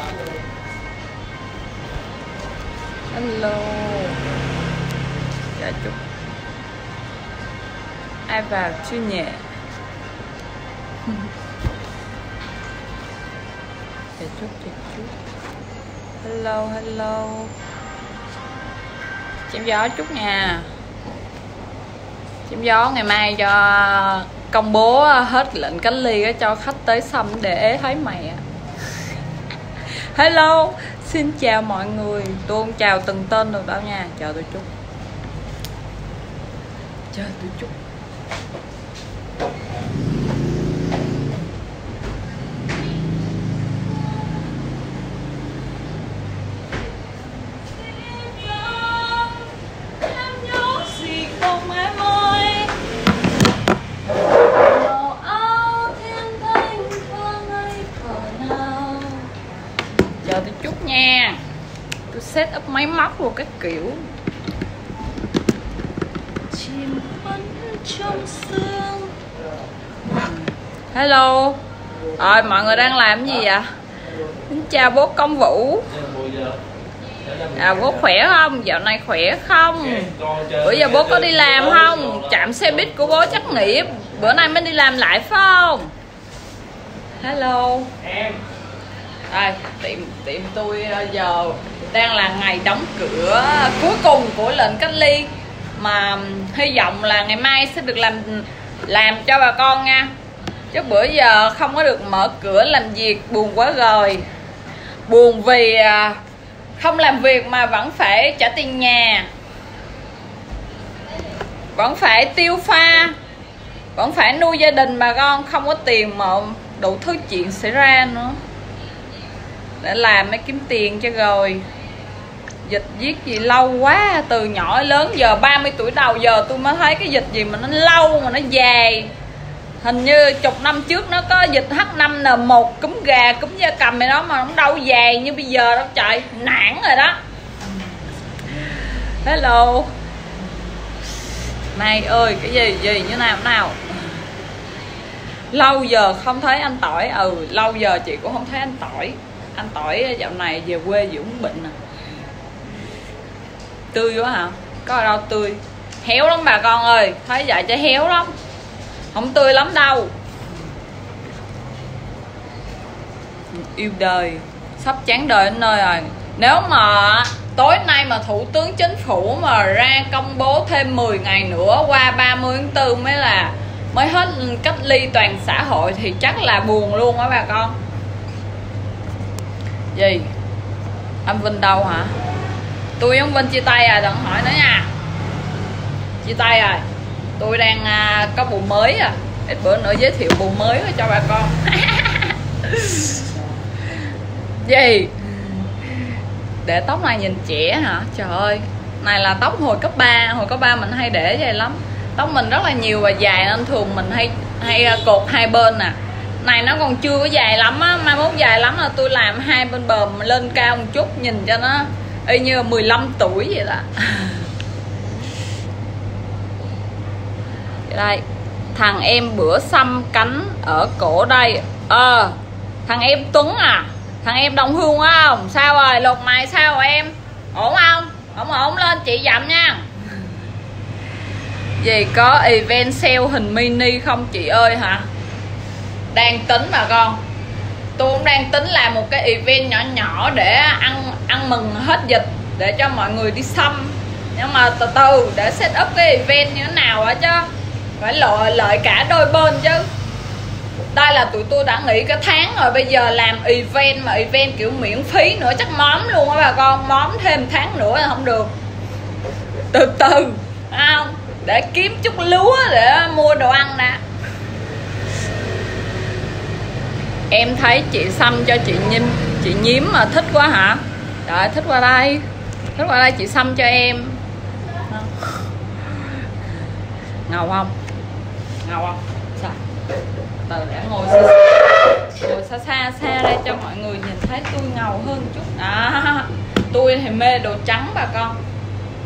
Hello. Dạ chúc ai vào chưa nhỉ? Dạ chúc. Hello. Chém gió chút nha. Chém gió ngày mai cho công bố hết lệnh cách ly cho khách tới xăm để thấy mày. Hello, xin chào mọi người. Tôi không chào từng tên được đâu nha. Chào tôi chút. Tôi chút nha. Tôi set up máy móc rồi các kiểu. Chim vẫn trong sương. Hello. Rồi mọi người đang làm gì vậy? Xin chào bố Công Vũ. Bố khỏe không? Dạo này khỏe không? Bữa giờ bố có đi làm không? Trạm xe buýt của bố chắc nghỉ bữa nay mới đi làm lại phải không? Hello. Đây, tiệm tôi giờ đang là ngày đóng cửa cuối cùng của lệnh cách ly, mà hy vọng là ngày mai sẽ được làm cho bà con nha, chứ bữa giờ không có được mở cửa làm việc, buồn quá rồi. Buồn vì không làm việc mà vẫn phải trả tiền nhà, vẫn phải tiêu pha, vẫn phải nuôi gia đình bà con, không có tiền mà đủ thứ chuyện xảy ra nữa. Để làm mới kiếm tiền cho rồi. Dịch giết gì lâu quá, từ nhỏ lớn giờ 30 tuổi đầu giờ tôi mới thấy cái dịch gì mà nó lâu mà nó dài. Hình như chục năm trước nó có dịch H5N1 cúm gà, cúm gia cầm này đó mà nó đâu dài như bây giờ đâu trời, nản rồi đó. Hello. Này ơi, cái gì như nào? Lâu giờ không thấy anh Tỏi. Lâu giờ chị cũng không thấy anh Tỏi. Anh Tỏi dạo này về quê dưỡng bệnh nè. Tươi quá hả? Có ở đâu tươi? Héo lắm bà con ơi. Thấy vậy cho héo lắm. Không tươi lắm đâu. Yêu đời. Sắp chán đời đến nơi rồi. Nếu mà tối nay mà Thủ tướng Chính phủ mà ra công bố thêm 10 ngày nữa qua 30 tháng 4 mới hết cách ly toàn xã hội thì chắc là buồn luôn á bà con. Gì? Anh Vinh đâu hả? Tôi với ông Vinh chia tay rồi, đừng hỏi nữa nha. Chia tay rồi. Tôi đang có bộ mới à. Ít bữa nữa giới thiệu bộ mới cho bà con. Gì? Để tóc này nhìn trẻ hả? Trời ơi. Này là tóc hồi cấp 3. Hồi cấp 3 mình hay để vậy lắm. Tóc mình rất là nhiều và dài nên thường mình hay cột hai bên nè. Này nó còn chưa có dài lắm á, mai mốt dài lắm là tôi làm hai bên bờm lên cao một chút, nhìn cho nó y như 15 tuổi vậy đó. Đây, thằng em bữa xăm cánh ở cổ đây. Thằng em Tuấn à, thằng em Đông Hương quá không? Sao rồi, lột mày sao rồi em? Ổn không? Ổn lên chị dặm nha. Gì có event sale hình mini không chị ơi hả? Đang tính bà con. Tôi cũng đang tính làm một cái event nhỏ để ăn mừng hết dịch, để cho mọi người đi xăm. Nhưng mà từ từ để set up cái event như thế nào á, chứ phải lợi cả đôi bên chứ. Đây là tụi tôi đã nghỉ cái tháng rồi, bây giờ làm event mà event kiểu miễn phí nữa chắc móm luôn á bà con. Móm thêm tháng nữa là không được. Từ từ không? Để kiếm chút lúa để mua đồ ăn nè. Em thấy chị xăm cho chị Nhiếm mà thích quá hả? Trời, thích qua đây. Thích qua đây chị xăm cho em. Ngầu không? Sao? Từ để ngồi xa đây cho mọi người nhìn thấy tôi ngầu hơn chút. Tôi thì mê đồ trắng bà con.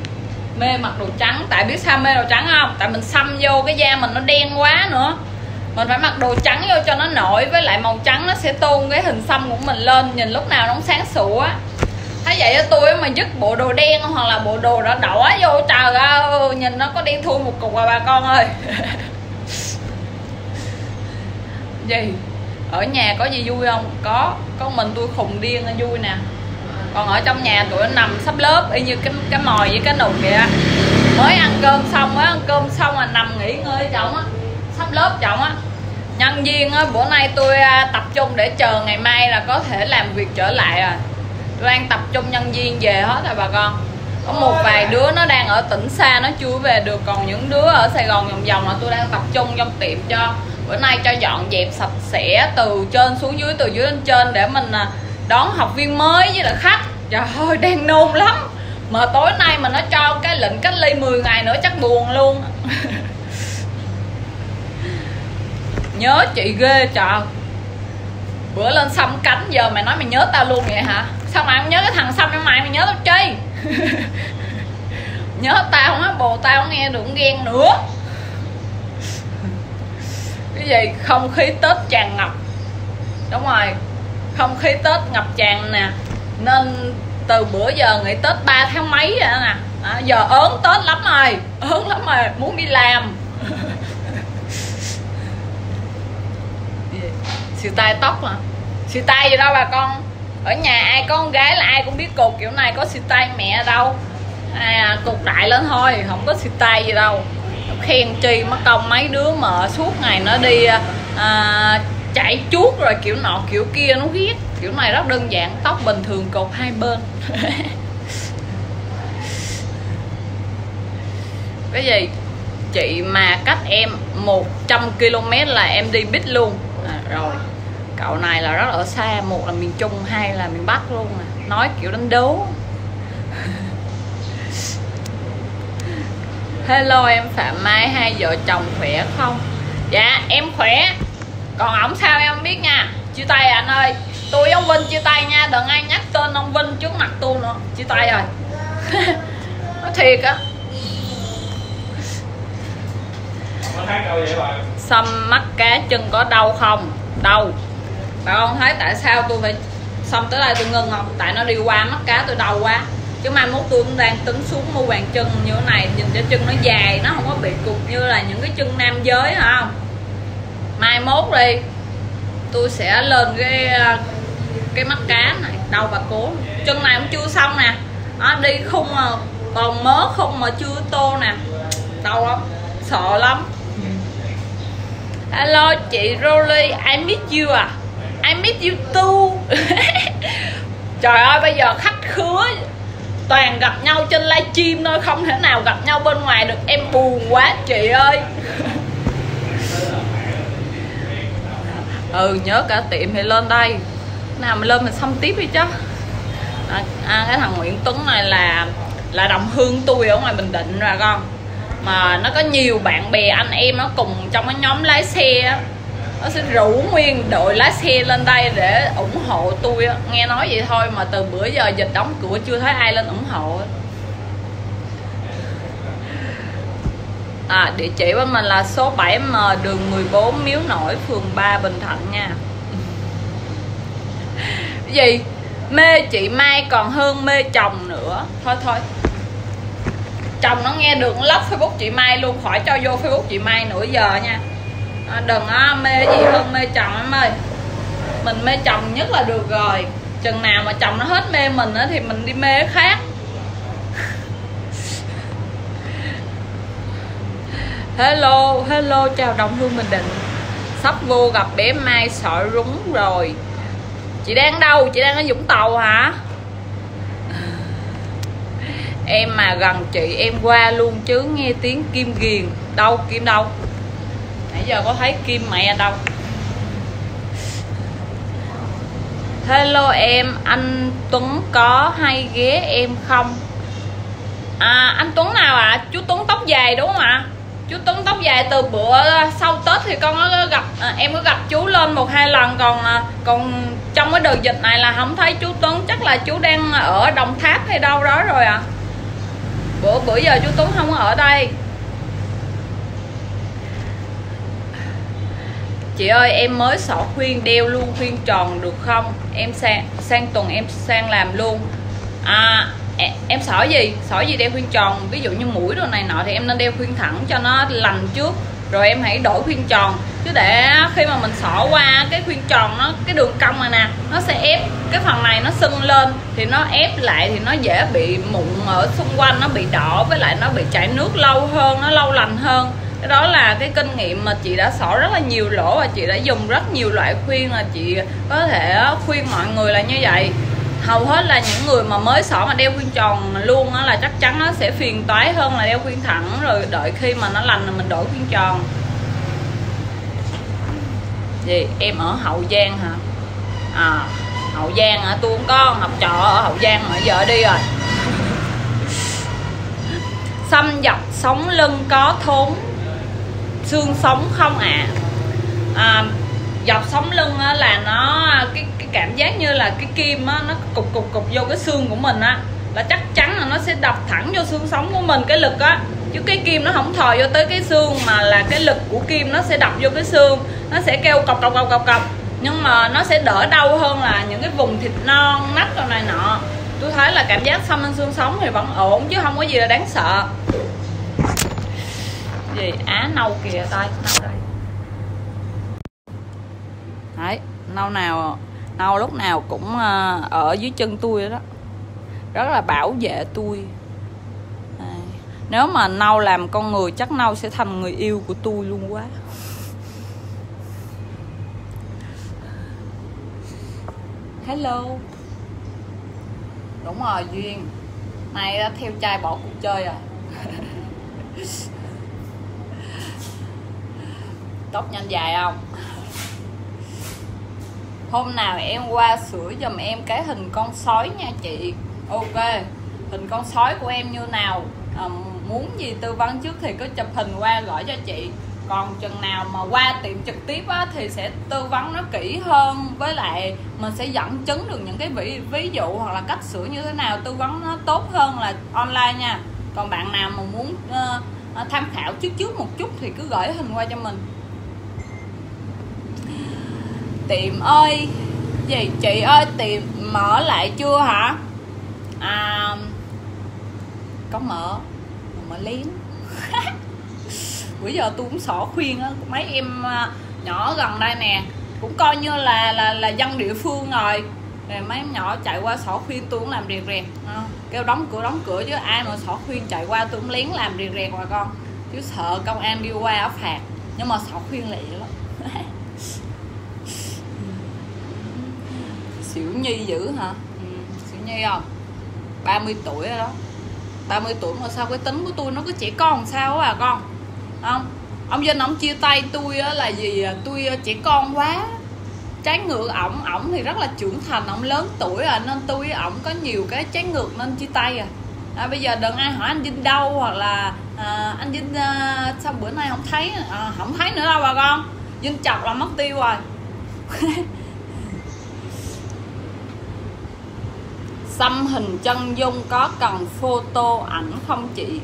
Mê mặc đồ trắng. Tại biết sao mê đồ trắng không? Tại mình xăm vô cái da mình nó đen quá nữa. Mình phải mặc đồ trắng vô cho nó nổi, với lại màu trắng nó sẽ tôn cái hình xăm của mình lên, nhìn lúc nào nó cũng sáng sủa. Thấy vậy á, tôi mà dứt bộ đồ đen hoặc là bộ đồ đỏ đỏ vô, trời ơi, nhìn nó có đen thui một cục à bà con ơi. Gì? Ở nhà có gì vui không? Có mình tôi khùng điên vui nè. Còn ở trong nhà tụi nó nằm sắp lớp y như cái mồi với cái nụ kìa. Mới ăn cơm xong mà nằm nghỉ ngơi chồng á, sắp lớp chồng á. Nhân viên á, bữa nay tôi tập trung để chờ ngày mai là có thể làm việc trở lại rồi. Tôi đang tập trung nhân viên về hết rồi bà con. Có một vài đứa nó đang ở tỉnh xa nó chưa về được, còn những đứa ở Sài Gòn vòng vòng là tôi đang tập trung trong tiệm cho bữa nay cho dọn dẹp sạch sẽ từ trên xuống dưới, từ dưới lên trên để mình đón học viên mới với lại khách. Trời ơi đang nôn lắm, mà tối nay mà nó cho cái lệnh cách ly 10 ngày nữa chắc buồn luôn. Nhớ chị ghê trời. Bữa lên xăm cánh giờ mày nói mày nhớ tao luôn vậy hả? Sao mày không nhớ cái thằng xăm cho mày nhớ tao chi? Nhớ tao á, bồ tao nghe được ghen nữa. Cái gì không khí Tết tràn ngập. Đúng rồi, không khí Tết ngập tràn nè. Nên từ bữa giờ nghỉ Tết 3 tháng mấy rồi nè. Giờ ớn Tết lắm rồi, ớn lắm rồi, muốn đi làm. Xì tay tóc mà. Xì tay gì đâu bà con. Ở nhà ai có con gái là ai cũng biết cột kiểu này, có xì tay mẹ đâu. Cột đại lên thôi, không có xì tay gì đâu. Khen chi mất công mấy đứa mà suốt ngày nó đi chạy chuốt rồi kiểu nọ kiểu kia nó ghét. Kiểu này rất đơn giản, tóc bình thường cột hai bên. Cái gì? Chị mà cách em 100 km là em đi biết luôn. Rồi cậu này là rất ở xa, một là miền Trung, hai là miền Bắc luôn nè. Nói kiểu đánh đố. Hello em Phạm Mai, hai vợ chồng khỏe không? Dạ em khỏe. Còn ổng sao em không biết nha. Chia tay anh ơi. Tôi với ông Vinh chia tay nha. Đừng ai nhắc tên ông Vinh trước mặt tôi nữa. Chia tay rồi. Nói thiệt á. Xăm mắt cá chân có đau không? Đau. Bà con thấy tại sao tôi phải xăm tới đây tôi ngưng không? Tại nó đi qua mắt cá tôi đau quá. Chứ mai mốt tôi cũng đang tính xuống mua bàn chân như thế này. Nhìn cho chân nó dài, nó không có bị cục như là những cái chân nam giới hả không? Mai mốt đi tôi sẽ lên cái mắt cá này. Đâu bà cố. Chân này cũng chưa xong nè. Đi khung mà còn mớ khung mà chưa tô nè. Đau lắm, sợ lắm. Hello chị Rolly, I miss you à? I miss you too. Trời ơi bây giờ khách khứa toàn gặp nhau trên livestream thôi, không thể nào gặp nhau bên ngoài được. Em buồn quá chị ơi. Nhớ cả tiệm thì lên đây. Nào mình lên mình xăm tiếp đi chứ. Cái thằng Nguyễn Tuấn này là đồng hương tôi ở ngoài Bình Định rồi con. Mà nó có nhiều bạn bè anh em nó cùng trong cái nhóm lái xe á. Nó sẽ rủ nguyên đội lái xe lên đây để ủng hộ tôi á. Nghe nói vậy thôi mà từ bữa giờ dịch đóng cửa chưa thấy ai lên ủng hộ. Địa chỉ bên mình là số 7M đường 14 Miếu Nổi, phường 3 Bình Thạnh nha. Cái gì? Mê chị Mai còn hơn mê chồng nữa. Thôi chồng nó nghe được lóc Facebook chị Mai luôn, khỏi cho vô Facebook chị Mai nữa giờ nha. Đừng mê gì hơn mê chồng em ơi. Mình mê chồng nhất là được rồi. Chừng nào mà chồng nó hết mê mình á thì mình đi mê cái khác. Hello chào đồng hương Bình Định. Sắp vô gặp bé Mai sợ rúng rồi. Chị đang đâu? Chị đang ở Vũng Tàu hả? Em mà gần chị em qua luôn chứ nghe tiếng kim ghiền. Đâu? Kim đâu? Nãy giờ có thấy kim mẹ đâu. Hello em, anh Tuấn có hay ghé em không? Anh Tuấn nào ạ? Chú Tuấn tóc dài đúng không ạ? Chú Tuấn tóc dài từ bữa sau Tết thì con có gặp em có gặp chú lên 1-2 lần, còn trong cái đợt dịch này là không thấy chú Tuấn, chắc là chú đang ở Đồng Tháp hay đâu đó rồi ạ. Bữa giờ chú Tuấn không có ở đây. Chị ơi em mới xỏ khuyên, đeo luôn khuyên tròn được không? Em sang tuần em sang làm luôn. Em xỏ gì đeo khuyên tròn, ví dụ như mũi đồ này nọ thì em nên đeo khuyên thẳng cho nó lành trước, rồi em hãy đổi khuyên tròn. Chứ để khi mà mình xỏ qua cái khuyên tròn, nó cái đường cong này nè, nó sẽ ép cái phần này nó sưng lên, thì nó ép lại thì nó dễ bị mụn ở xung quanh, nó bị đỏ, với lại nó bị chảy nước lâu hơn, nó lâu lành hơn. Cái đó là cái kinh nghiệm mà chị đã xỏ rất là nhiều lỗ, và chị đã dùng rất nhiều loại khuyên, là chị có thể khuyên mọi người là như vậy. Hầu hết là những người mà mới xỏ mà đeo khuyên tròn luôn á, là chắc chắn nó sẽ phiền toái hơn là đeo khuyên thẳng, rồi đợi khi mà nó lành rồi mình đổi khuyên tròn. Gì em ở Hậu Giang hả? Hậu Giang hả? Tôi cũng có học trò ở Hậu Giang mà giờ đi rồi. Xăm dọc sống lưng có thốn xương sống không ạ? Dọc sống lưng á, là nó cái cảm giác như là cái kim á, nó cục vô cái xương của mình á, là chắc chắn là nó sẽ đập thẳng vô xương sống của mình, cái lực á, chứ cái kim nó không thò vô tới cái xương, mà là cái lực của kim nó sẽ đập vô cái xương, nó sẽ kêu cọc, nhưng mà nó sẽ đỡ đau hơn là những cái vùng thịt non nách rồi này nọ. Tôi thấy là cảm giác xăm lên xương sống thì vẫn ổn, chứ không có gì là đáng sợ. Gì Á nâu kìa, tay nâu đây. Đấy, nâu lúc nào cũng ở dưới chân tôi đó, rất là bảo vệ tôi. Nếu mà nâu làm con người chắc nâu sẽ thành người yêu của tôi luôn quá. Hello. Đúng rồi Duyên, nay đã theo trai bỏ cuộc chơi rồi. Tóc nhanh dài không? Hôm nào em qua sửa giùm em cái hình con sói nha chị. Ok, hình con sói của em như nào, muốn gì tư vấn trước thì cứ chụp hình qua gửi cho chị. Còn chừng nào mà qua tiệm trực tiếp á, thì sẽ tư vấn nó kỹ hơn, với lại mình sẽ dẫn chứng được những cái ví dụ hoặc là cách sửa như thế nào, tư vấn nó tốt hơn là online nha. Còn bạn nào mà muốn tham khảo trước một chút thì cứ gửi hình qua cho mình. Tiệm ơi, gì chị ơi, tiệm mở lại chưa hả? Có mở lén. Bữa giờ tôi cũng xỏ khuyên á, mấy em nhỏ gần đây nè cũng coi như là dân địa phương rồi mấy em nhỏ chạy qua xỏ khuyên tôi cũng làm rẹt kêu đóng cửa, chứ ai mà xỏ khuyên chạy qua tôi cũng lén làm rẹt mà con, chứ sợ công an đi qua ở phạt. Nhưng mà xỏ khuyên lẹ lắm. Xỉu Nhi dữ hả? Xỉu Nhi không? 30 tuổi rồi đó. 30 tuổi mà sao cái tính của tôi nó cứ trẻ con sao á con? Không, ông Vinh ông chia tay tôi là gì? Tôi trẻ con quá. Trái ngược ổng thì rất là trưởng thành, ổng lớn tuổi rồi, nên tôi với ổng có nhiều cái trái ngược nên chia tay bây giờ đừng ai hỏi anh Vinh đâu, hoặc là anh Vinh sao bữa nay không thấy, không thấy nữa đâu bà con. Vinh chọc là mất tiêu rồi. Xăm hình chân dung có cần photo ảnh không chị?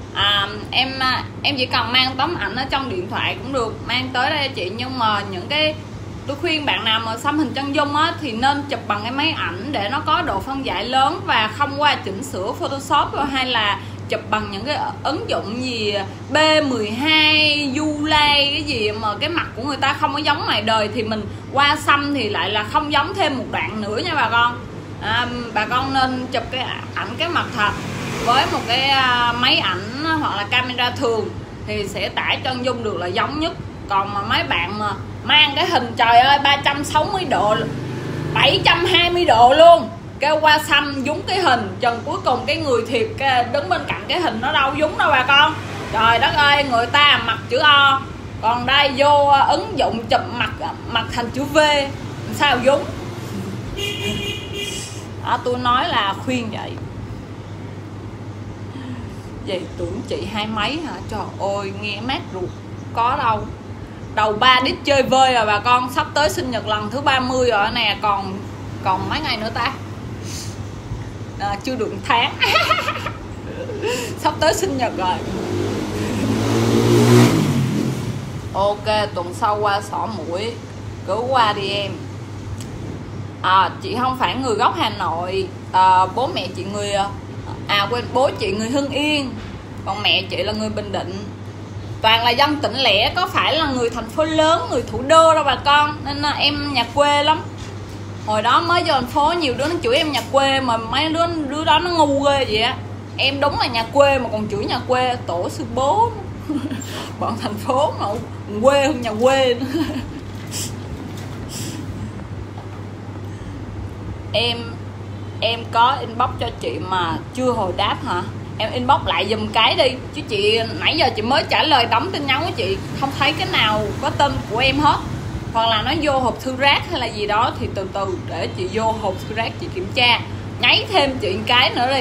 Em chỉ cần mang tấm ảnh ở trong điện thoại cũng được, mang tới đây chị. Nhưng mà những cái tôi khuyên bạn nào mà xăm hình chân dung á, thì nên chụp bằng cái máy ảnh để nó có độ phân giải lớn, và không qua chỉnh sửa Photoshop, hay là chụp bằng những cái ứng dụng gì B12, Ulay cái gì mà cái mặt của người ta không có giống ngoài đời, thì mình qua xăm thì lại là không giống thêm một đoạn nữa nha bà con. Bà con nên chụp cái ảnh cái mặt thật với một cái máy ảnh hoặc là camera thường thì sẽ tải chân dung được là giống nhất. Còn mà mấy bạn mà mang cái hình trời ơi 360 độ 720 độ luôn, kêu qua xăm dúng cái hình, chừng cuối cùng cái người thiệt đứng bên cạnh cái hình nó đâu dúng đâu bà con. Trời đất ơi, người ta mặt chữ O, còn đây vô ứng dụng chụp mặt thành chữ V, sao dúng. Tôi nói là khuyên vậy. Vậy tưởng chị hai mấy hả? Trời ơi, nghe mát ruột. Có đâu. Đầu 3 đít chơi vơi rồi bà con. Sắp tới sinh nhật lần thứ 30 rồi nè. Còn mấy ngày nữa ta? Chưa được 1 tháng. Sắp tới sinh nhật rồi. Ok, tuần sau qua xỏ mũi, cứ qua đi em. Chị không phải người gốc Hà Nội, bố mẹ chị người quên, bố chị người Hưng Yên, còn mẹ chị là người Bình Định. Toàn là dân tỉnh lẻ, có phải là người thành phố lớn, người thủ đô đâu bà con, nên em nhà quê lắm. Hồi đó mới vô thành phố nhiều đứa nó chửi em nhà quê, mà mấy đứa đó nó ngu ghê vậy á. Em đúng là nhà quê mà còn chửi nhà quê, tổ sư bố. Bọn thành phố mà quê hơn nhà quê nữa. Em có inbox cho chị mà chưa hồi đáp hả? Em inbox lại giùm cái đi, chứ chị nãy giờ chị mới trả lời đóng tin nhắn của chị, không thấy cái nào có tên của em hết. Hoặc là nó vô hộp thư rác hay là gì đó thì từ từ để chị vô hộp thư rác chị kiểm tra. Nháy thêm chị một cái nữa đi.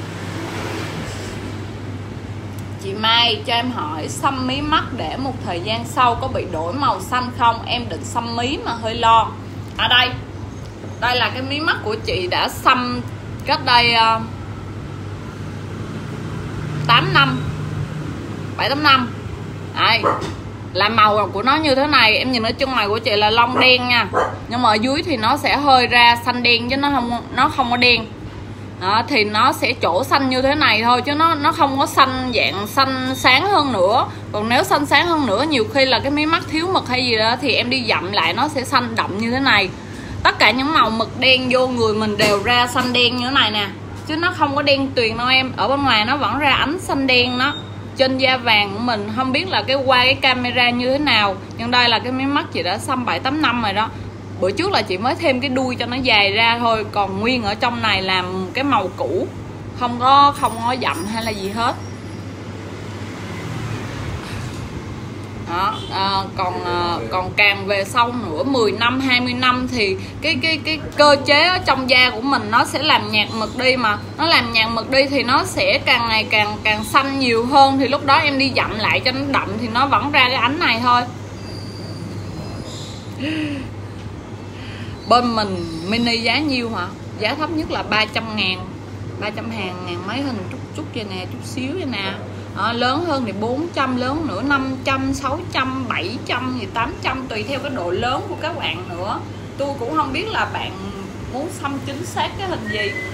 Chị Mai cho em hỏi xăm mí mắt để một thời gian sau có bị đổi màu xanh không? Em định xăm mí mà hơi lo. Đây là cái mí mắt của chị đã xăm cách đây 8 năm 7-8 năm. Đây là màu của nó như thế này. Em nhìn ở chân mày của chị là lông đen nha, nhưng mà ở dưới thì nó sẽ hơi ra xanh đen chứ nó không có đen. Đó, thì nó sẽ chỗ xanh như thế này thôi, chứ nó không có xanh dạng xanh sáng hơn nữa. Còn nếu xanh sáng hơn nữa, nhiều khi là cái mí mắt thiếu mực hay gì đó thì em đi dặm lại nó sẽ xanh đậm như thế này. Tất cả những màu mực đen vô người mình đều ra xanh đen như thế này nè, chứ nó không có đen tuyền đâu em. Ở bên ngoài nó vẫn ra ánh xanh đen đó. Trên da vàng của mình không biết là qua cái camera như thế nào, nhưng đây là cái mí mắt chị đã xăm 7-8 năm rồi đó. Bữa trước là chị mới thêm cái đuôi cho nó dài ra thôi, còn nguyên ở trong này làm cái màu cũ, không có dặm hay là gì hết. Đó, còn càng về sau nữa 10 năm 20 năm thì cái cơ chế ở trong da của mình nó sẽ làm nhạt mực đi, mà nó làm nhạt mực đi thì nó sẽ càng ngày càng xanh nhiều hơn, thì lúc đó em đi dặm lại cho nó đậm thì nó vẫn ra cái ánh này thôi. Bên mình mini giá nhiêu hả? Giá thấp nhất là 300.000, 300 ngàn mấy hình chút vậy nè, chút xíu vậy nè. Lớn hơn thì 400, lớn nữa 500, 600, 700 thì 800, tùy theo cái độ lớn của các bạn nữa. Tôi cũng không biết là bạn muốn xăm chính xác cái hình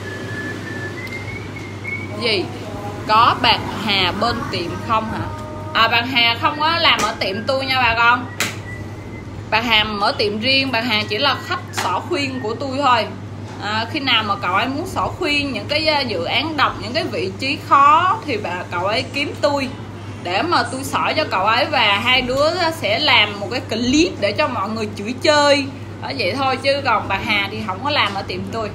gì. Có bạc hà bên tiệm không hả? Bạc hà không có làm ở tiệm tôi nha bà con. Bạc hà mở tiệm riêng, bạc hà chỉ là khách xỏ khuyên của tôi thôi. Khi nào mà cậu ấy muốn xỏ khuyên những cái dự án độc, những cái vị trí khó thì cậu ấy kiếm tôi để mà tôi xỏ cho cậu ấy, và hai đứa sẽ làm một cái clip để cho mọi người chửi chơi đó, vậy thôi. Chứ còn bạc hà thì không có làm ở tiệm tôi.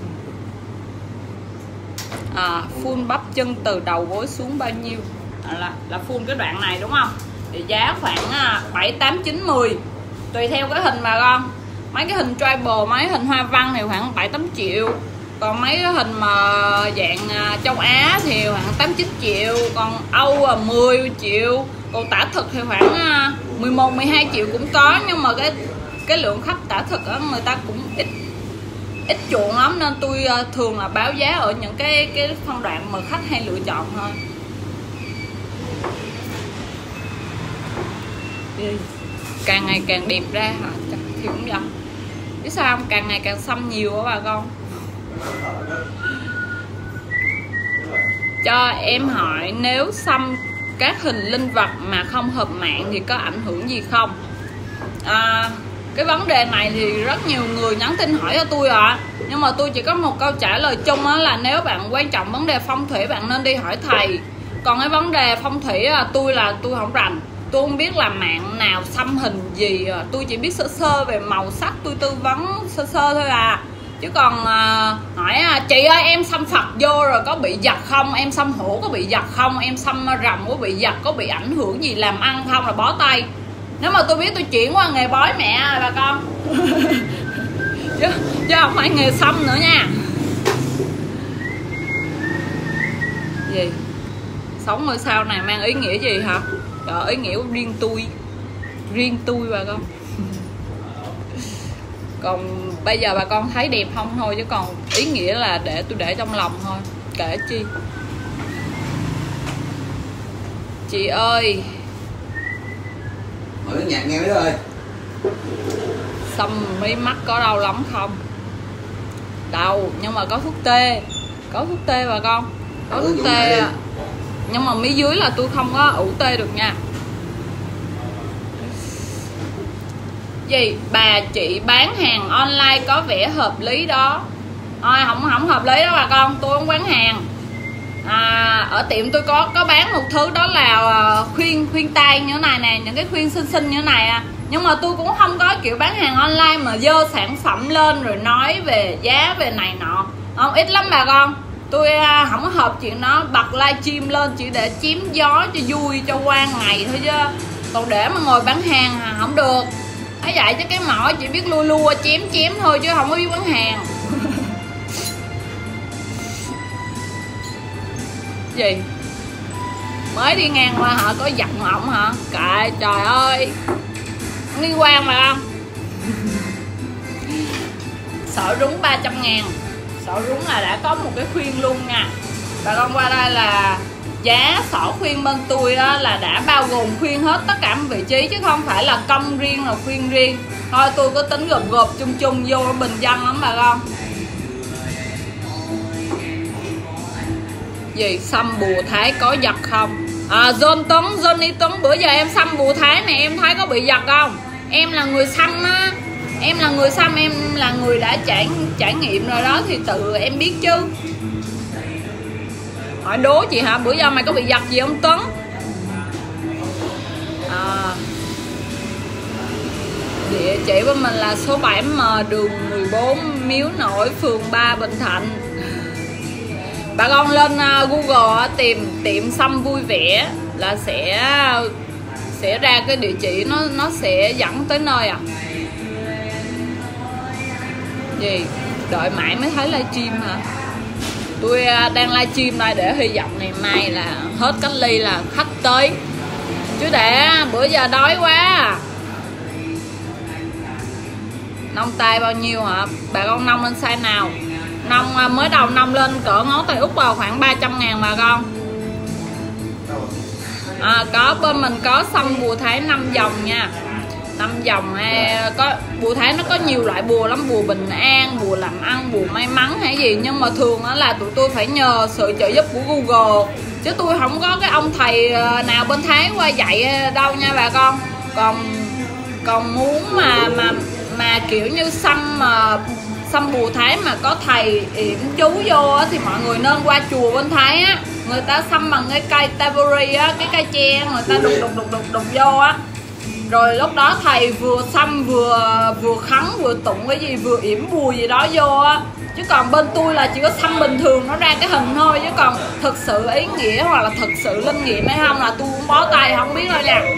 Full bắp chân từ đầu gối xuống bao nhiêu? Là full cái đoạn này đúng không? Thì giá khoảng 7, 8, 9, 10 tùy theo cái hình bà con. Mấy cái hình tribal, mấy hình hoa văn thì khoảng 7-8 triệu. Còn mấy cái hình mà dạng châu Á thì khoảng 8-9 triệu. Còn Âu là 10 triệu. Còn tả thực thì khoảng 11-12 triệu cũng có. Nhưng mà cái lượng khách tả thực đó, người ta cũng ít chuộng lắm, nên tôi thường là báo giá ở những cái phân đoạn mà khách hay lựa chọn thôi. Càng ngày càng đẹp ra hả? Thì cũng vậy. Biết sao không? Càng ngày càng xăm nhiều á bà con. Cho em hỏi nếu xăm các hình linh vật mà không hợp mạng thì có ảnh hưởng gì không? Cái vấn đề này thì rất nhiều người nhắn tin hỏi cho tôi ạ. Nhưng mà tôi chỉ có một câu trả lời chung đó là nếu bạn quan trọng vấn đề phong thủy bạn nên đi hỏi thầy. Còn cái vấn đề phong thủy là tôi không rành. Tôi không biết là mạng nào xăm hình gì, tôi chỉ biết sơ về màu sắc, tôi tư vấn sơ thôi à. Chứ còn hỏi chị ơi em xăm Phật vô rồi có bị giật không, em xăm hổ có bị giật không, em xăm rồng có bị giật, có bị ảnh hưởng gì làm ăn không, là bó tay. Nếu mà tôi biết tôi chuyển qua nghề bói mẹ bà con. chứ không phải nghề xăm nữa nha. Gì? Sống ngôi sao này mang ý nghĩa gì hả? Trời, ý nghĩa riêng tôi bà con. Còn bây giờ bà con thấy đẹp không thôi, chứ còn ý nghĩa là tôi để trong lòng thôi, kể chi. Chị ơi Mở nhạc nghe mấy ơi. Xăm mí mắt có đau lắm không? Đau, nhưng mà có thuốc tê. Có thuốc tê bà con. Có thuốc tê. Nhưng mà mí dưới là tôi không có ủ tê được nha. Gì? Bà chị bán hàng online có vẻ hợp lý đó. Thôi không hợp lý đó bà con, tôi không bán hàng. Ở tiệm tôi có bán một thứ đó là khuyên tai như thế này nè, những cái khuyên xinh như thế này à. Nhưng mà tôi cũng không có kiểu bán hàng online mà dơ sản phẩm lên rồi nói về giá về này nọ. Không, ít lắm bà con. Tôi không có hợp chuyện đó, bật livestream lên chỉ để chém gió cho vui, cho qua ngày thôi chứ. Còn để mà ngồi bán hàng không được. Thấy vậy chứ cái mỏ chỉ biết lua chém thôi chứ không có biết bán hàng. Gì? Mới đi ngang qua hả? Có giặt mộng hả? Kệ, trời ơi. Không liên quan mà không? Sợi rúng 300.000. Sợi rúng là đã có một cái khuyên luôn nha. Bà con qua đây là giá sọ khuyên bên tôi á, là đã bao gồm khuyên hết tất cả vị trí, chứ không phải là cong riêng là khuyên riêng. Thôi tôi có tính gộp chung vô bình dân lắm bà con. Gì? Xăm bùa Thái có giật không? Johnny Tuấn bữa giờ em xăm bùa Thái này em thấy có bị giật không? Em là người xăm á. Em là người xăm, em là người đã trải nghiệm rồi đó thì tự em biết chứ. Hỏi đố chị hả? Bữa giờ mày có bị giật gì không Tuấn? Địa chỉ của mình là số 7M đường 14 Miếu Nổi, phường 3 Bình Thạnh. Bà con lên Google tìm tiệm xăm vui vẻ là sẽ ra cái địa chỉ, nó sẽ dẫn tới nơi à. Gì? Đợi mãi mới thấy livestream hả? Tôi đang livestream đây để hy vọng ngày mai là hết cách ly là khách tới. Chứ để bữa giờ đói quá à. Nông tay bao nhiêu hả? Bà con nông lên size nào? Nông mới đầu nông lên cỡ ngón tay út vào khoảng 300.000 bà con. Có bên mình có xăm bùa Thái 5 dòng nha. 5 dòng có bùa Thái nó có nhiều loại bùa lắm, bùa bình an, bùa làm ăn, bùa may mắn hay gì, nhưng mà thường đó là tụi tôi phải nhờ sự trợ giúp của Google, chứ tôi không có cái ông thầy nào bên Thái qua dạy đâu nha bà con. Còn muốn mà kiểu như xăm bùa Thái mà có thầy yểm chú vô thì mọi người nên qua chùa bên Thái á, người ta xăm bằng cái cây tabori á, cái cây tre người ta đục vô á, rồi lúc đó thầy vừa xăm vừa khấn vừa tụng cái gì vừa yểm bùa gì đó vô á. Chứ còn bên tôi là chỉ có xăm bình thường nó ra cái hình thôi, chứ còn thực sự ý nghĩa hoặc là thực sự linh nghiệm hay không là tôi cũng bó tay không biết đâu nha.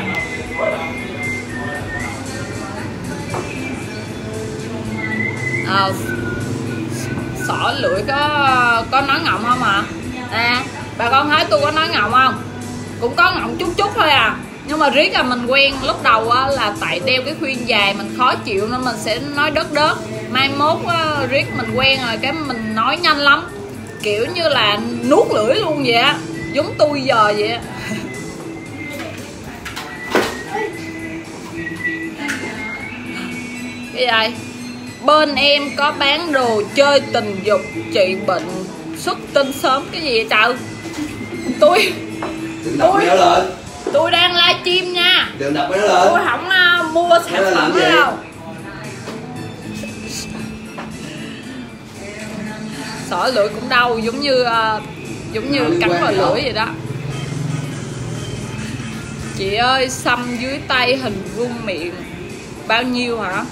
Xỏ lưỡi có nói ngọng không ạ? Bà con thấy tôi có nói ngọng không? Cũng có ngọng chút thôi à. Nhưng mà riết là mình quen. Lúc đầu là tại đeo cái khuyên dài mình khó chịu nên mình sẽ nói đớt. Mai mốt riết mình quen rồi cái mình nói nhanh lắm, kiểu như là nuốt lưỡi luôn vậy á, giống tôi giờ vậy á. Cái gì? Bên em có bán đồ chơi tình dục trị bệnh xuất tinh sớm cái gì vậy trời? Tôi đang livestream nha. Đừng đập cái đó lên. Tôi không mua sản phẩm đó đâu. Xỏ lưỡi cũng đau giống như cắn vào lưỡi vậy đó. Chị ơi, xăm dưới tay hình vuông miệng bao nhiêu hả?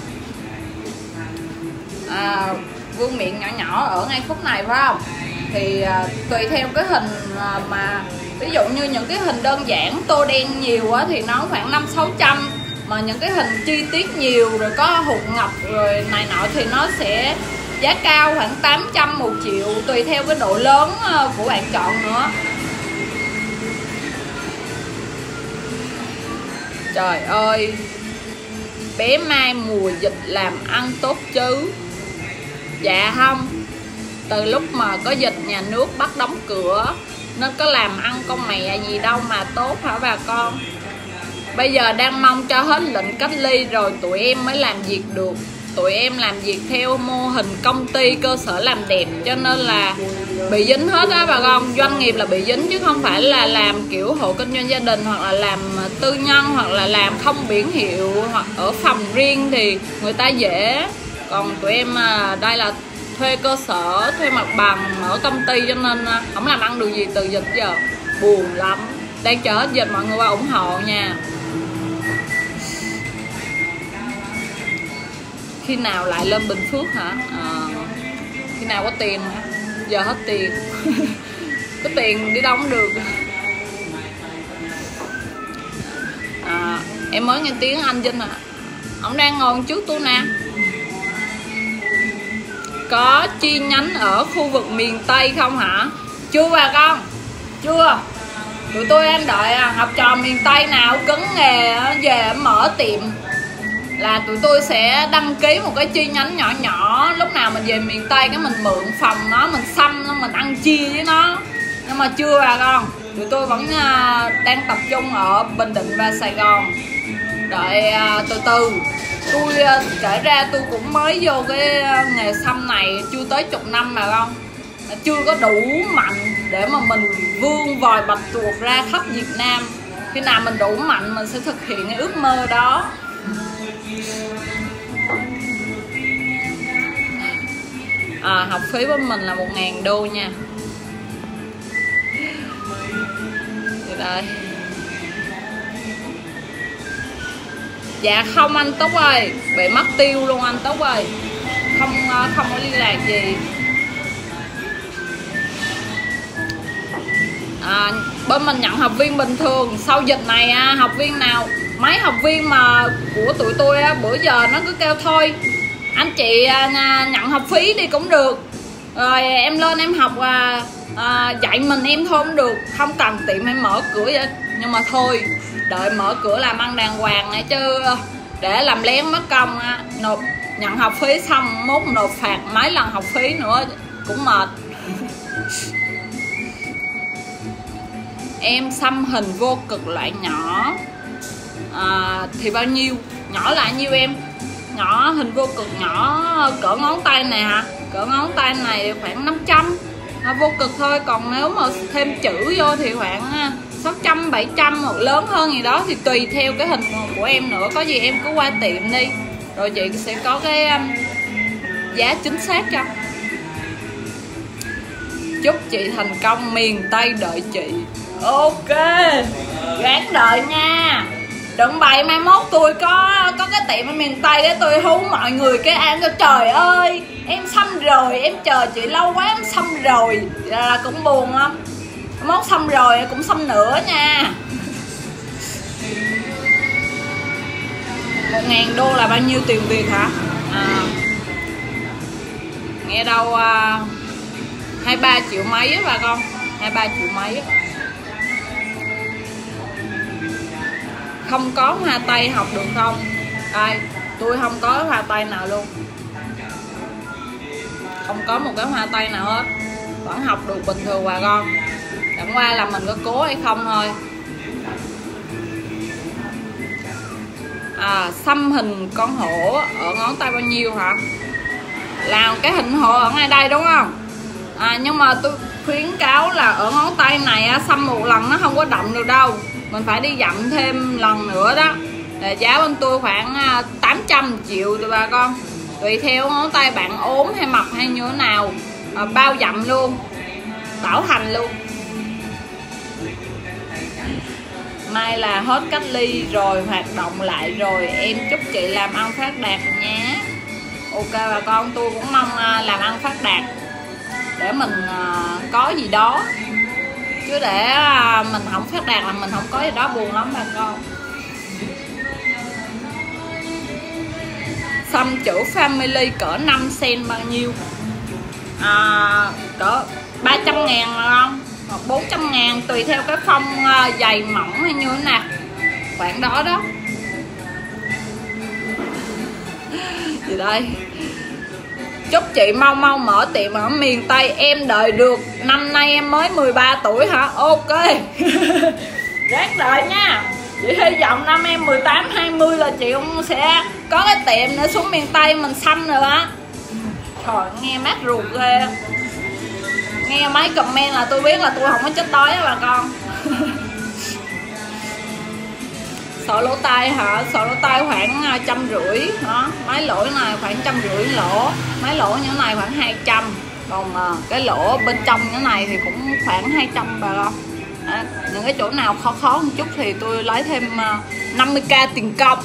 Vuông miệng nhỏ ở ngay khúc này phải không? Thì tùy theo cái hình mà ví dụ như những cái hình đơn giản tô đen nhiều á thì nó khoảng 500-600, mà những cái hình chi tiết nhiều rồi có hụt ngọc rồi này nọ thì nó sẽ giá cao khoảng 800-1 triệu tùy theo cái độ lớn của bạn chọn nữa. Trời ơi, bé Mai mùa dịch làm ăn tốt chứ? Dạ không. Từ lúc mà có dịch nhà nước bắt đóng cửa nên có làm ăn con mẹ gì đâu mà tốt hả bà con? Bây giờ đang mong cho hết lệnh cách ly rồi tụi em mới làm việc được. Tụi em làm việc theo mô hình công ty cơ sở làm đẹp, cho nên là bị dính hết á bà con. Doanh nghiệp là bị dính chứ không phải là làm kiểu hộ kinh doanh gia đình, hoặc là làm tư nhân, hoặc là làm không biển hiệu, hoặc ở phòng riêng thì người ta dễ. Còn tụi em đây là thuê cơ sở, thuê mặt bằng ở công ty, cho nên không làm ăn được gì từ dịch giờ. Buồn lắm. Đang chờ hết dịch, mọi người qua ủng hộ nha. Khi nào lại lên Bình Phước hả? Khi nào có tiền hả? Giờ hết tiền. Có tiền đi đâu cũng được. Em mới nghe tiếng anh Vinh à. Ông đang ngồi trước tôi nè. Có chi nhánh ở khu vực miền Tây không hả? Chưa bà con. Chưa. Tụi tôi đang đợi học trò miền Tây nào cứng nghề về mở tiệm là tụi tôi sẽ đăng ký một cái chi nhánh nhỏ nhỏ. Lúc nào mình về miền Tây cái mình mượn phòng nó, mình xăm nó, mình ăn chia với nó. Nhưng mà chưa bà con. Tụi tôi vẫn đang tập trung ở Bình Định và Sài Gòn. Đợi từ từ. Tôi kể ra tôi cũng mới vô cái nghề xăm này chưa tới 10 năm mà con. Chưa có đủ mạnh để mà mình vươn vòi bạch tuộc ra khắp Việt Nam. Khi nào mình đủ mạnh mình sẽ thực hiện cái ước mơ đó. Học phí của mình là 1.000 đô nha. Thì đây. Dạ không anh Túc ơi, bị mất tiêu luôn anh Túc ơi. Không có liên lạc gì. Bên mình nhận học viên bình thường. Sau dịch này học viên nào, mấy học viên mà của tụi tôi bữa giờ nó cứ kêu thôi anh chị nhận học phí đi cũng được, rồi em lên em học dạy mình em thôi cũng được, không cần tiệm hay mở cửa vậy. Nhưng mà thôi, đợi mở cửa làm ăn đàng hoàng này chứ để làm lén mất công nộp nhận học phí xong mốt nộp phạt mấy lần học phí nữa cũng mệt. Em xăm hình vô cực loại nhỏ thì bao nhiêu? Nhỏ là nhiêu em? Nhỏ hình vô cực nhỏ cỡ ngón tay này hả? Cỡ ngón tay này khoảng 500 vô cực thôi. Còn nếu mà thêm chữ vô thì khoảng 600, 700 hoặc lớn hơn gì đó thì tùy theo cái hình của em nữa. Có gì em cứ qua tiệm đi rồi chị sẽ có cái giá chính xác cho. Chúc chị thành công, miền Tây đợi chị. Ok, gán đợi nha. Đừng bày mai mốt tôi có cái tiệm ở miền Tây để tôi hú mọi người cái em cho trời ơi em xăm rồi, em chờ chị lâu quá em xăm rồi là cũng buồn lắm. Mốt xăm rồi cũng xăm nữa nha. 1.000 đô là bao nhiêu tiền Việt hả? Nghe đâu 23 triệu mấy á bà con, 23 triệu mấy á. Không có hoa tây học được không? Đây, tôi không có hoa tây nào luôn. Không có một cái hoa tây nào hết. Vẫn học được bình thường bà con. Chẳng qua là mình có cố hay không thôi. Xăm hình con hổ ở ngón tay bao nhiêu hả? Làm cái hình hổ ở ngay đây đúng không? Nhưng mà tôi khuyến cáo là ở ngón tay này xăm một lần nó không có động được đâu. Mình phải đi dặm thêm lần nữa đó. Giá bên tôi khoảng 800 triệu tụi bà con. Tùy theo ngón tay bạn ốm hay mập hay như thế nào, bao dặm luôn, bảo hành luôn. Mai là hết cách ly rồi, hoạt động lại rồi. Em chúc chị làm ăn phát đạt nhé. Ok bà con, tôi cũng mong làm ăn phát đạt để mình có gì đó. Chứ để mình không phát đạt là mình không có gì đó, buồn lắm bà con. Xăm chữ family cỡ 5 cm bao nhiêu? Cỡ 300.000 không? Hoặc 400.000 tùy theo cái phông dày mỏng hay như thế nào. Khoảng đó đó. Gì đây? Chúc chị mau mau mở tiệm ở miền Tây. Em đợi được. Năm nay em mới 13 tuổi hả? Ok. Ráng đợi nha. Chị hy vọng năm em 18, 20 là chị cũng sẽ có cái tiệm để xuống miền Tây mình xăm rồi á. Trời, nghe mát ruột ghê. Nghe mấy comment là tôi biết là tôi không có chết đói á bà con. Sọ lỗ tai hả? Sọ lỗ tai khoảng 150 đó. Mấy lỗ này khoảng 150 lỗ. Mấy lỗ như thế này khoảng 200. Còn cái lỗ bên trong như thế này thì cũng khoảng 200 bà con. Những cái chỗ nào khó khó một chút thì tôi lấy thêm 50k tiền công.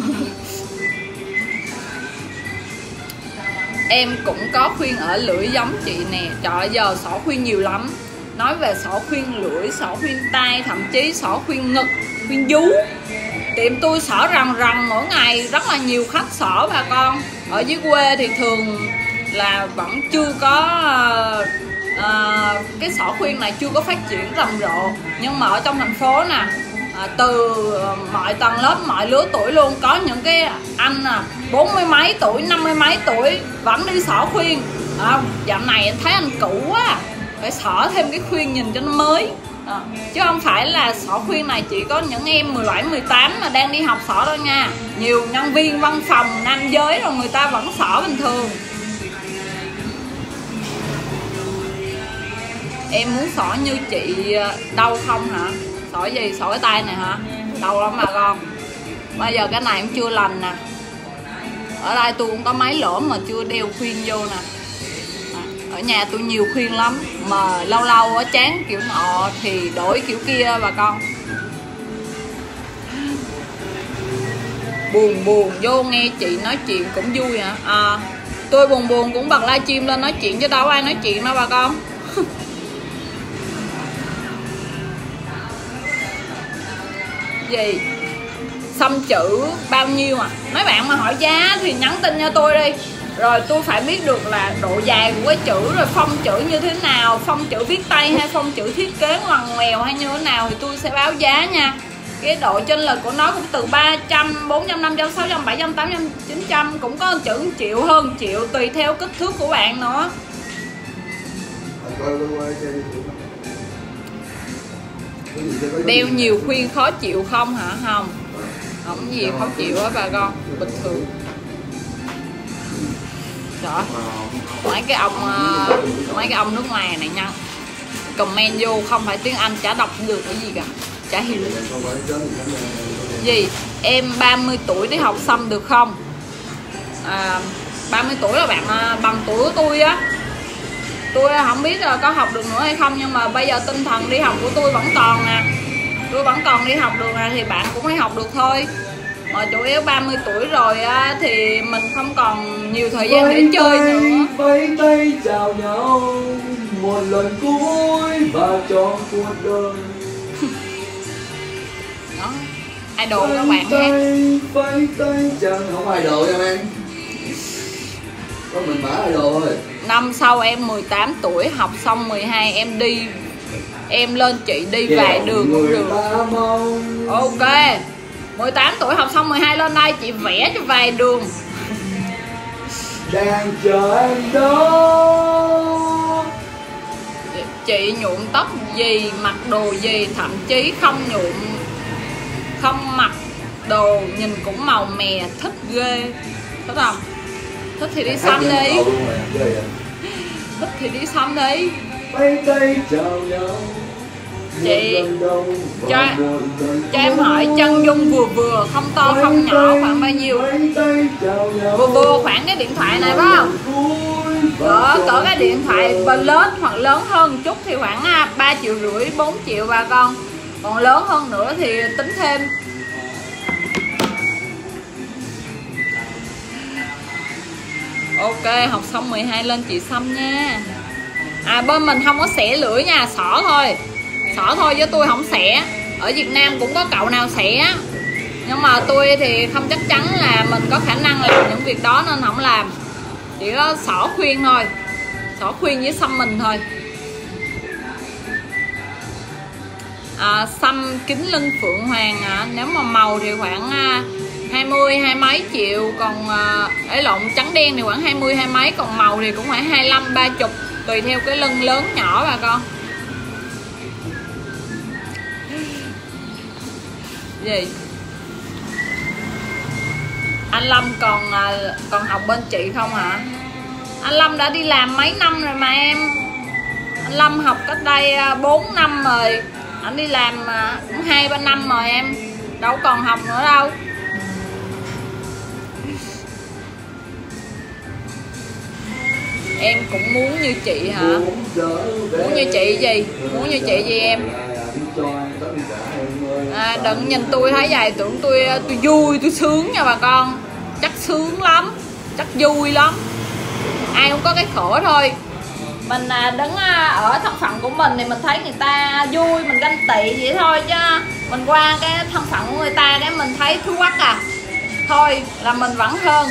Em cũng có khuyên ở lưỡi giống chị nè. Trời ơi, giờ sỏ khuyên nhiều lắm. Nói về sỏ khuyên lưỡi, sỏ khuyên tay, thậm chí sỏ khuyên ngực, khuyên vú. Tiệm tôi sỏ rần rần mỗi ngày, rất là nhiều khách sỏ bà con. Ở dưới quê thì thường là vẫn chưa có cái sỏ khuyên này chưa có phát triển rầm rộ. Nhưng mà ở trong thành phố nè, từ mọi tầng lớp, mọi lứa tuổi luôn. Có những cái anh 40 mấy tuổi, 50 mấy tuổi vẫn đi sỏ khuyên. Dạo này anh thấy anh cũ quá, phải sỏ thêm cái khuyên nhìn cho nó mới. Chứ không phải là sỏ khuyên này chỉ có những em 17, 18 mà đang đi học sỏ đâu nha. Nhiều nhân viên văn phòng nam giới rồi người ta vẫn sỏ bình thường. Em muốn sỏ như chị đau không hả? Sỏ gì? Sỏ cái tay này hả? Đau lắm bà con. Bây giờ cái này cũng chưa lành nè. Ở đây tôi cũng có mấy lỗ mà chưa đeo khuyên vô nè. Ở nhà tôi nhiều khuyên lắm. Mà lâu lâu ở chán kiểu nọ thì đổi kiểu kia bà con. Buồn vô nghe chị nói chuyện cũng vui hả? Tôi buồn cũng bật livestream lên nói chuyện chứ đâu ai nói chuyện đâu bà con. Gì? Xăm chữ bao nhiêu à? Mấy bạn mà hỏi giá thì nhắn tin cho tôi đi. Rồi tôi phải biết được là độ dài của cái chữ, rồi phông chữ như thế nào, phông chữ viết tay hay phông chữ thiết kế ngoằn ngoèo hay như thế nào thì tôi sẽ báo giá nha. Cái độ chênh lệch của nó cũng từ 300, 400, 500, 600, 700, 800, 900. Cũng có chữ 1 triệu, hơn 1 triệu tùy theo kích thước của bạn nữa. Đeo nhiều khuyên khó chịu không hả? Không gì khó chịu á bà con, bình thường. Đó. Mấy cái ông nước ngoài này nha, comment vô không phải tiếng Anh chả đọc được cái gì cả, chả hiểu gì. Em 30 tuổi đi học xăm được không? 30 tuổi là bạn bằng tuổi của tôi á. Tôi không biết là có học được nữa hay không, nhưng mà bây giờ tinh thần đi học của tôi vẫn còn nè. Tôi vẫn còn đi học được nè, thì bạn cũng đi học được thôi. Mà chủ yếu 30 tuổi rồi á, thì mình không còn nhiều thời gian để chơi nữa. Vẫy tay chào nhau một lần cuối và cho cuộc đời. Đó, idol các bạn ha. Vẫy tay chào, không idol nha em. Có mình bả idol thôi. Năm sau em 18 tuổi, học xong 12 em đi. Em lên chị đi vài đường cũng được. Ok. 18 tuổi học xong 12 lên đây chị vẽ cho vài đường. Đang chờ em đó. Chị nhuộm tóc gì, mặc đồ gì, thậm chí không nhuộm, không mặc đồ nhìn cũng màu mè, thích ghê. Thích không? Thích thì đi xăm đi. Thích thì đi xăm đi. Vẫy tay chào nhau. Chị cho em hỏi chân dung vừa không to không nhỏ khoảng bao nhiêu? Vừa khoảng cái điện thoại này phải không? Cỡ cái điện thoại lớn hoặc lớn hơn một chút thì khoảng 3,5 triệu, 4 triệu bà con. Còn lớn hơn nữa thì tính thêm. Ok, học xong 12 lên chị xăm nha. Bên mình không có xẻ lưỡi nha, xỏ thôi. Xỏ thôi chứ tôi không xẻ. Ở Việt Nam cũng có cậu nào xẻ, nhưng mà tôi thì không chắc chắn là mình có khả năng làm những việc đó nên không làm. Chỉ có xỏ khuyên thôi, xỏ khuyên với xăm mình thôi. Xăm kính lưng Phượng Hoàng nếu mà màu thì khoảng 20, 20 mấy triệu. Còn lộn, trắng đen thì khoảng 20, 20 mấy. Còn màu thì cũng khoảng 25, 30, tùy theo cái lưng lớn nhỏ bà con. Gì? Anh Lâm còn học bên chị không hả? Anh Lâm đã đi làm mấy năm rồi mà em. Anh Lâm học cách đây 4 năm rồi. Anh đi làm cũng 2-3 năm rồi em. Đâu còn học nữa đâu. Em cũng muốn như chị hả? Muốn như chị gì? Muốn như chị gì em? Đừng nhìn tôi thấy vậy tưởng tôi vui, tôi sướng nha bà con. Chắc sướng lắm, chắc vui lắm. Ai cũng có cái khổ thôi. Mình đứng ở thân phận của mình thì mình thấy người ta vui, mình ganh tị vậy thôi, chứ mình qua cái thân phận của người ta cái mình thấy thú quắc à. Thôi là mình vẫn hơn.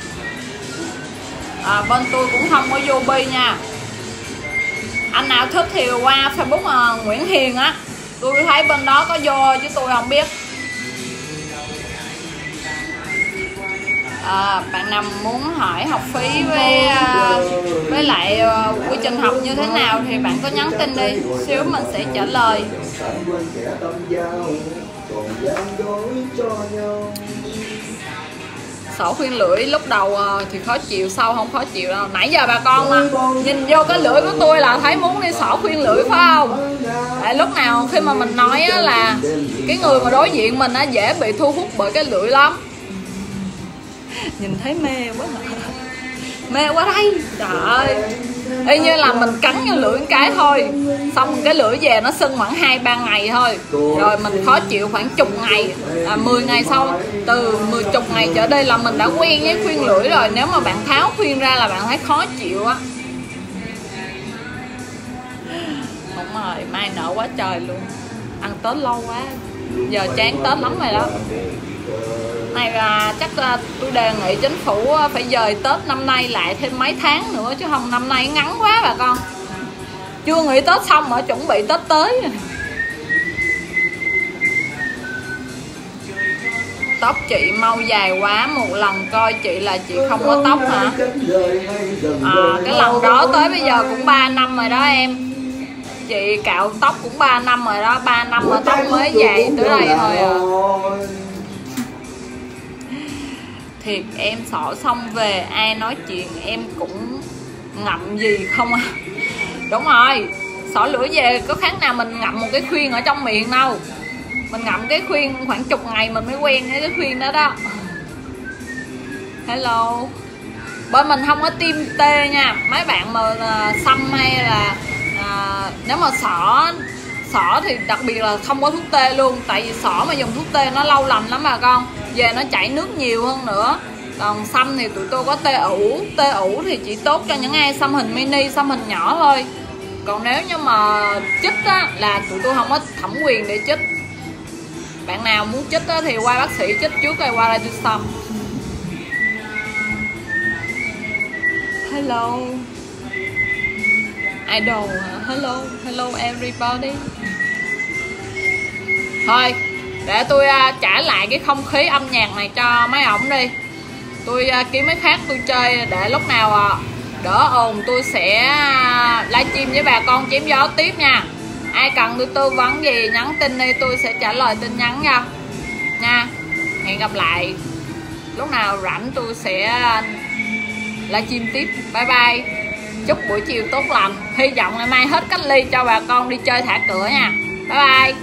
Bên tôi cũng không có vô bi nha. Anh nào thích thì qua Facebook Nguyễn Hiền á, tôi thấy bên đó có vô chứ tôi không biết. Bạn nào muốn hỏi học phí với lại quy trình học như thế nào thì bạn có nhắn tin đi, xíu mình sẽ trả lời. Sổ khuyên lưỡi lúc đầu thì khó chịu, sau không khó chịu đâu. Nãy giờ bà con nhìn vô cái lưỡi của tôi là thấy muốn đi sổ khuyên lưỡi phải không? Tại lúc nào khi mà mình nói là cái người mà đối diện mình dễ bị thu hút bởi cái lưỡi lắm. Nhìn thấy mê quá mà. Mê quá đây. Trời ơi, y như là mình cắn vô lưỡi một cái thôi, xong cái lưỡi về nó sưng khoảng 2-3 ngày thôi, rồi mình khó chịu khoảng chục ngày, 10 ngày sau, từ 10 ngày trở đi là mình đã quen với khuyên lưỡi rồi. Nếu mà bạn tháo khuyên ra là bạn thấy khó chịu á. Đúng rồi, mai nở quá trời luôn. Ăn Tết lâu quá, giờ chán Tết lắm rồi đó. Này là chắc là tôi đề nghị chính phủ phải dời Tết năm nay lại thêm mấy tháng nữa, chứ không năm nay ngắn quá bà con. Chưa nghỉ Tết xong mà chuẩn bị Tết tới. Tóc chị mau dài quá, một lần coi chị là chị không có tóc hả? Cái lần đó tới bây giờ cũng 3 năm rồi đó em. Chị cạo tóc cũng 3 năm rồi đó, 3 năm mà tóc mới dài tới đây thôi à. Thiệt em xỏ xong về ai nói chuyện em cũng ngậm gì không à. Đúng rồi, xỏ lưỡi về có khác nào mình ngậm một cái khuyên ở trong miệng đâu. Mình ngậm cái khuyên khoảng chục ngày mình mới quen với cái khuyên đó đó. Hello. Bên mình không có tiêm tê nha. Mấy bạn mà xăm hay là nếu mà xỏ thì đặc biệt là không có thuốc tê luôn. Tại vì xỏ mà dùng thuốc tê nó lâu lành lắm bà con, về nó chảy nước nhiều hơn nữa. Còn xăm thì tụi tôi có tê ủ. Tê ủ thì chỉ tốt cho những ai xăm hình mini, xăm hình nhỏ thôi. Còn nếu như mà chích á, là tụi tôi không có thẩm quyền để chích. Bạn nào muốn chích á, thì qua bác sĩ chích trước rồi qua đây tôi xăm. Hello Idol. Hello everybody. Thôi để tôi trả lại cái không khí âm nhạc này cho mấy ổng đi. Tôi kiếm mấy khác tôi chơi, để lúc nào đỡ ồn tôi sẽ livestream với bà con chém gió tiếp nha. Ai cần tôi tư vấn gì nhắn tin đi, tôi sẽ trả lời tin nhắn nha. Hẹn gặp lại, lúc nào rảnh tôi sẽ livestream tiếp. Bye bye, chúc buổi chiều tốt lành. Hy vọng ngày mai hết cách ly cho bà con đi chơi thả cửa nha. Bye bye.